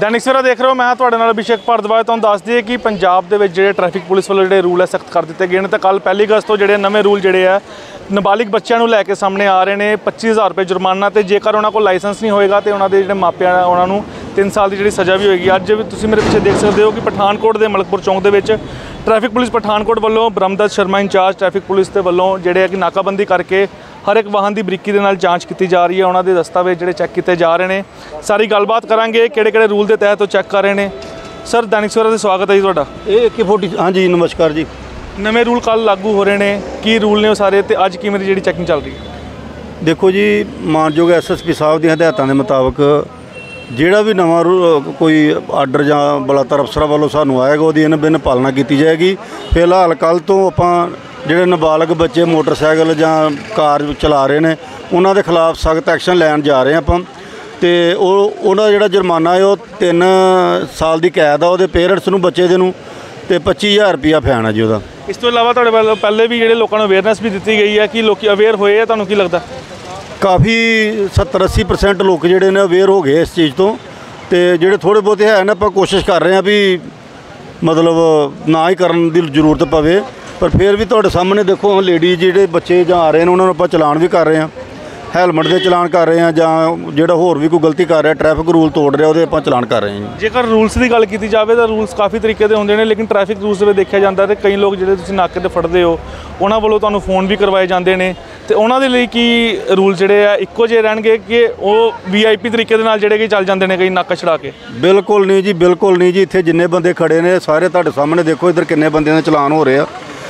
दैनिक सवेरा देख रहे हो, मैं तुहाडे नाल अभिषेक भारद्वाज। तुहानूं दस दईए कि पंजाब दे विच जिहड़े ट्रैफिक पुलिस वालों जिहड़े रूल है सख्त कर दिते गए हैं। तो कल 1 अगस्त तो जिहड़े नवे रूल जिहड़े है नाबालिग बच्चों को लैके सामने आ रहे हैं। 25,000 रुपये जुर्माना, तो जेकर उन्होंने कोल लाइसेंस नहीं होएगा तो उन्होंने जिहड़े मापिਆਂ उन्होंने 3 साल की जिहड़ी सज़ा भी होएगी। अज भी तुसीं मेरे पिछे देख सकते हो कि पठानकोट के मलकपुर चौंक के ट्रैफिक पुलिस पठानकोट वालों Brahmdutt Sharma in charge traffic police के वालों जिहड़े कि नाकाबंदी करके हर एक वाहन की बरीकी के नाल जाँच की जा रही है। उन्होंने दस्तावेज जिहड़े चैक किए जा रहे हैं। सारी गलबात करांगे किहड़े रूल के तहत चैक कर रहे हैं। सर दैनिक सवेरा से स्वागत है जी तुहाडा। AK40 हाँ जी नमस्कार जी। नवे रूल कल लागू हो रहे हैं, की रूल ने वो सारे, तो अज किवें दी जिहड़ी चैकिंग चल रही है? देखो जी, मानयोग SSP साहब दी हदायतां दे मुताबक ਜਿਹੜਾ भी नवा कोई आर्डर ਜਾਂ ਬਲਾਤਰ ਅਫਸਰਾਂ ਵੱਲੋਂ ਸਾਨੂੰ ਆਏਗਾ ਉਹਦੀ ਇਨ ਬਿਨ ਪਾਲਣਾ ਕੀਤੀ ਜਾਏਗੀ। ਫਿਲਹਾਲ ਕੱਲ ਤੋਂ ਆਪਾਂ ਜਿਹੜੇ ਨਾਬਾਲਗ ਬੱਚੇ ਮੋਟਰਸਾਈਕਲ ਜਾਂ ਕਾਰ ਚਲਾ ਰਹੇ ਨੇ ਉਹਨਾਂ ਦੇ ਖਿਲਾਫ ਸਖਤ ਐਕਸ਼ਨ ਲੈਣ ਜਾ ਰਹੇ ਆਪਾਂ। ਤੇ ਉਹਦਾ ਜਿਹੜਾ ਜੁਰਮਾਨਾ ਹੈ ਉਹ 3 ਸਾਲ ਦੀ ਕੈਦ ਆ ਉਹਦੇ ਪੇਰੈਂਟਸ ਨੂੰ ਬੱਚੇ ਦੇ ਨੂੰ, ਤੇ 25,000 ਰੁਪਇਆ ਫਾਈਨ ਆ ਜੀ ਉਹਦਾ। ਇਸ ਤੋਂ ਇਲਾਵਾ ਤੁਹਾਡੇ ਵੱਲੋਂ ਪਹਿਲੇ ਵੀ ਜਿਹੜੇ ਲੋਕਾਂ ਨੂੰ ਅਵੇਅਰਨੈਸ ਵੀ ਦਿੱਤੀ ਗਈ ਹੈ, ਕਿ ਲੋਕੀ ਅਵੇਅਰ ਹੋਏ ਆ? ਤੁਹਾਨੂੰ ਕੀ ਲੱਗਦਾ? ਕਾਫੀ 70-80% ਲੋਕ ਜਿਹੜੇ ਨੇ ਅਵੇਅਰ ਹੋ ਗਏ ਇਸ ਚੀਜ਼ ਤੋਂ, ਤੇ ਜਿਹੜੇ ਥੋੜ੍ਹੇ ਬਹੁਤੇ ਹੈ ਨਾ ਆਪਾਂ ਕੋਸ਼ਿਸ਼ ਕਰ ਰਹੇ ਹਾਂ ਵੀ ਮਤਲਬ ਨਾ ਹੀ ਕਰਨ ਦੀ ਜ਼ਰੂਰਤ ਪਵੇ। ਪਰ ਫਿਰ ਵੀ ਤੁਹਾਡੇ ਸਾਹਮਣੇ ਦੇਖੋ ਲੇਡੀ ਜਿਹੜੇ ਬੱਚੇ ਜਾਂ ਆ ਰਹੇ ਨੇ ਉਹਨਾਂ ਨੂੰ ਆਪਾਂ ਚਲਾਨ ਵੀ ਕਰ ਰਹੇ ਹਾਂ, ਹੈਲਮਟ ਦੇ ਚਲਾਨ ਕਰ ਰਹੇ ਹਾਂ, ਜਾਂ ਜਿਹੜਾ ਹੋਰ ਵੀ ਕੋਈ ਗਲਤੀ ਕਰ ਰਿਹਾ ਟ੍ਰੈਫਿਕ ਰੂਲ ਤੋੜ ਰਿਹਾ ਉਹਦੇ ਆਪਾਂ ਚਲਾਨ ਕਰ ਰਹੇ ਹਾਂ। ਜੇਕਰ ਰੂਲਸ ਦੀ ਗੱਲ ਕੀਤੀ ਜਾਵੇ ਤਾਂ ਰੂਲਸ ਕਾਫੀ ਤਰੀਕੇ ਦੇ ਹੁੰਦੇ ਨੇ, ਲੇਕਿਨ ਟ੍ਰੈਫਿਕ ਰੂਲਸ ਦੇ ਵਿੱਚ ਦੇਖਿਆ ਜਾਂਦਾ ਤੇ ਕਈ ਲੋਕ ਜਿਹੜੇ ਤੁਸੀਂ ਨਾਕੇ ਤੇ ਫੜਦੇ ਹੋ ਉਹਨਾਂ ਵੱਲੋਂ ਤੁਹਾਨੂੰ ਫੋਨ ਵੀ ਕਰਵਾਏ ਜਾਂਦੇ ਨੇ, ਤੇ ਉਹਨਾਂ ਦੇ ਲਈ ਕੀ ਰੂਲ ਜਿਹੜੇ ਆ ਇੱਕੋ ਜਿਹੇ ਰਹਿਣਗੇ ਕਿ ਉਹ VIP ਤਰੀਕੇ ਦੇ ਨਾਲ ਜਿਹੜੇ ਕਿ ਚੱਲ ਜਾਂਦੇ ਨੇ ਕਈ ਨਾਕਾ ਛੜਾ ਕੇ? ਬਿਲਕੁਲ ਨਹੀਂ ਜੀ, ਬਿਲਕੁਲ ਨਹੀਂ ਜੀ। ਇੱਥੇ ਜਿੰਨੇ ਬੰਦੇ ਖੜੇ ਨੇ ਸਾਰੇ ਤੁਹਾਡੇ ਸਾਹਮਣੇ ਦੇਖੋ, ਇੱਧਰ ਕਿੰਨੇ ਬੰਦਿਆਂ ਦੇ ਚਲਾਨ ਹੋ ਰਹੇ ਆ।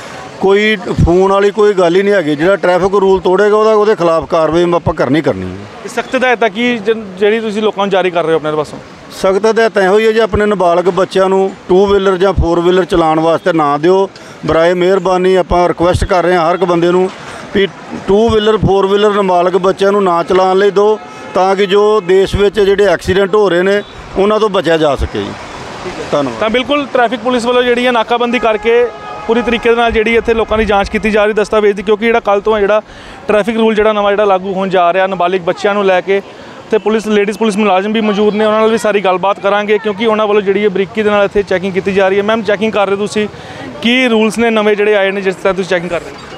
ਕੋਈ ਫੋਨ ਵਾਲੀ ਕੋਈ ਗੱਲ ਹੀ ਨਹੀਂ ਹੈਗੀ। ਜਿਹੜਾ ਟ੍ਰੈਫਿਕ ਰੂਲ ਤੋੜੇਗਾ ਉਹਦੇ ਖਿਲਾਫ ਕਾਰਵਾਈ ਆਪਾਂ ਕਰਨੀ ਹੈ। ਸਖਤ ਹਦਾਇਤਾਂ ਕੀ ਜਿਹੜੀ ਤੁਸੀਂ ਲੋਕਾਂ ਨੂੰ ਜਾਰੀ ਕਰ ਰਹੇ ਹੋ ਆਪਣੇ ਪਾਸੋਂ? ਸਖਤ ਹਦਾਇਤਾਂ ਇਹੋ ਹੀ ਹੈ ਜੀ, ਆਪਣੇ ਨਾਬਾਲਗ ਬੱਚਿਆਂ ਨੂੰ 2 ਵੀਲਰ ਜਾਂ 4 ਵੀਲਰ ਚਲਾਉਣ ਵਾਸਤੇ ਨਾ ਦਿਓ। ਬਰਾਏ ਮਿਹਰਬਾਨੀ ਆਪਾਂ ਰਿਕੁਐਸਟ ਕਰ ਰਹੇ ਹਾਂ ਹਰ ਇੱਕ ਬੰਦੇ ਨੂੰ ਵੀ 2 ਵੀਲਰ 4 ਵੀਲਰ ਨਾਬਾਲਗ ਬੱਚਿਆਂ ਨੂੰ ਨਾ ਚਲਾਉਣ ਲਈ ਦਿਓ, ਤਾਂ ਕਿ ਜੋ ਦੇਸ਼ ਵਿੱਚ ਜਿਹੜੇ ਐਕਸੀਡੈਂਟ ਹੋ ਰਹੇ ਨੇ ਉਹਨਾਂ ਤੋਂ ਬਚਿਆ ਜਾ ਸਕੇ ਜੀ। ਧੰਨਵਾਦ। ਤਾਂ ਬਿਲਕੁਲ ਟ੍ਰੈਫਿਕ ਪੁਲਿਸ ਵੱਲੋਂ ਜਿਹੜੀ ਹੈ ਨਾਕਾਬੰਦੀ ਕਰਕੇ ਪੂਰੀ ਤਰੀਕੇ ਦੇ ਨਾਲ ਜਿਹੜੀ ਇੱਥੇ ਲੋਕਾਂ ਦੀ ਜਾਂਚ ਕੀਤੀ ਜਾ ਰਹੀ ਦਸਤਾਵੇਜ਼ ਦੀ, ਕਿਉਂਕਿ ਜਿਹੜਾ ਕੱਲ ਤੋਂ ਜਿਹੜਾ ਟ੍ਰੈਫਿਕ ਰੂਲ ਜਿਹੜਾ ਨਵਾਂ ਜਿਹੜਾ ਲਾਗੂ ਹੋਣ ਜਾ ਰਿਹਾ ਨਾਬਾਲਿਗ ਬੱਚਿਆਂ ਨੂੰ ਲੈ ਕੇ, ਤੇ ਲੇਡੀਜ਼ ਪੁਲਿਸ ਮੁਲਾਜ਼ਮ ਵੀ ਮੌਜੂਦ ਨੇ, ਉਹਨਾਂ ਨਾਲ ਵੀ ਸਾਰੀ ਗੱਲਬਾਤ ਕਰਾਂਗੇ ਕਿਉਂਕਿ ਉਹਨਾਂ ਵੱਲੋਂ ਜਿਹੜੀ ਹੈ ਬਰੀਕੀ ਦੇ ਨਾਲ ਇੱਥੇ ਚੈਕਿੰਗ ਕੀਤੀ ਜਾ ਰਹੀ ਹੈ। ਮੈਮ ਚੈਕਿੰਗ ਕਰ ਰਹੇ ਤੁਸੀਂ, ਕੀ ਰੂਲਸ ਨੇ ਨਵੇਂ ਜਿਹੜੇ ਆਏ ਨੇ ਜਿਸ ਤਰ੍ਹਾਂ ਤੁਸੀਂ ਚੈਕਿੰਗ ਕਰ ਰਹੇ ਹੋ?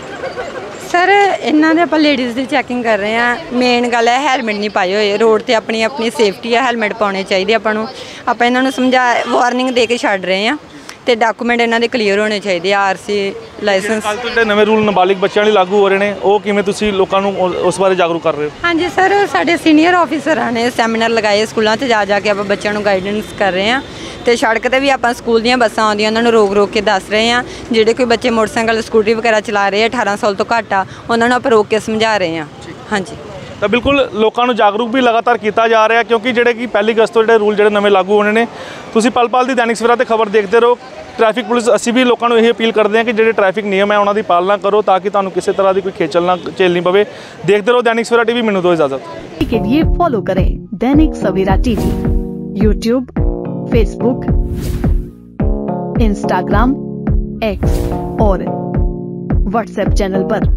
ਸਰ ਇਹਨਾਂ ਦੇ ਆਪਾਂ ਲੇਡੀਜ਼ ਦੀ ਚੈਕਿੰਗ ਕਰ ਰਹੇ ਹਾਂ। ਮੇਨ ਗੱਲ ਹੈ ਹੈਲਮਟ ਨਹੀਂ ਪਾਏ ਹੋਏ ਰੋਡ ਤੇ, ਆਪਣੀ ਸੇਫਟੀ ਹੈ, ਹੈਲਮਟ ਪਾਉਣੇ ਚਾਹੀਦੇ ਆਪਾਂ ਨੂੰ। ਆਪਾਂ ਇਹਨਾਂ ਨੂੰ ਵਾਰਨਿੰਗ ਦੇ ਕੇ ਛੱਡ ਰਹੇ ਹਾਂ, ਤੇ ਡਾਕੂਮੈਂਟ ਇਹਨਾਂ ਦੇ ਕਲੀਅਰ ਹੋਣੇ ਚਾਹੀਦੇ ਆ, RC ਲਾਇਸੈਂਸ। ਕੱਲ੍ਹ ਤੋਂ ਜਿਹੜੇ ਨਵੇਂ ਰੂਲ ਨਾਬਾਲਿਗ ਬੱਚਿਆਂ ਲਈ ਲਾਗੂ ਹੋ ਰਹੇ ਨੇ ਉਹ ਕਿਵੇਂ ਤੁਸੀਂ ਲੋਕਾਂ ਨੂੰ ਉਸ ਬਾਰੇ ਜਾਗਰੂਕ ਕਰ ਰਹੇ ਹੋ? ਹਾਂਜੀ ਸਰ, ਸਾਡੇ ਸੀਨੀਅਰ ਆਫਿਸਰਾਂ ਨੇ ਸੈਮੀਨਾਰ ਲਗਾਏ ਸਕੂਲਾਂ 'ਚ ਜਾ ਕੇ ਆਪਾਂ ਬੱਚਿਆਂ ਨੂੰ ਗਾਈਡੈਂਸ ਕਰ ਰਹੇ ਹਾਂ, ਤੇ ਸੜਕ 'ਤੇ ਵੀ ਆਪਾਂ ਸਕੂਲ ਦੀਆਂ ਬੱਸਾਂ ਆਉਂਦੀਆਂ ਉਹਨਾਂ ਨੂੰ ਰੋਕ ਕੇ ਦੱਸ ਰਹੇ ਹਾਂ। ਜਿਹੜੇ ਕੋਈ ਬੱਚੇ ਮੋਟਰਸਾਈਕਲ ਸਕੂਟਰੀ ਵਗੈਰਾ ਚਲਾ ਰਹੇ ਆ 18 ਸਾਲ ਤੋਂ ਘੱਟ ਆ, ਉਹਨਾਂ ਨੂੰ ਆਪਾਂ ਰੋਕ ਕੇ ਸਮਝਾ ਰਹੇ ਹਾਂ। ਹਾਂਜੀ, ਤਾਂ ਬਿਲਕੁਲ ਲੋਕਾਂ ਨੂੰ ਜਾਗਰੂਕ ਵੀ ਲਗਾਤਾਰ ਕੀਤਾ ਜਾ ਰਿਹਾ, ਕਿਉਂਕਿ ਜਿਹੜੇ ਕਿ 1 ਅਗਸਤ ਤੋਂ ਜਿਹੜੇ ਰੂਲ ਜਿਹੜੇ ਨਵੇਂ ਲਾਗੂ ਹੋਣੇ ਨੇ। ਤੁਸੀਂ ਪਲ ਦੀ दैनिक सवेरा ਤੇ ਖਬਰ ਦੇਖਦੇ ਰਹੋ। ट्रैफिक पुलिस ਅਸੀਂ भी लोगों को यही अपील करते हैं कि जो ट्रैफिक नियम है उन्होंने पालना करो, ताकि तुहानू किसी तरह की कोई खेचल ना झेलनी पवे। देखते रहो दैनिक सवेरा TV। मैनू दो इजाजत के लिए फॉलो करें Dainik Savera TV, YouTube, Facebook, Instagram, X और WhatsApp चैनल पर।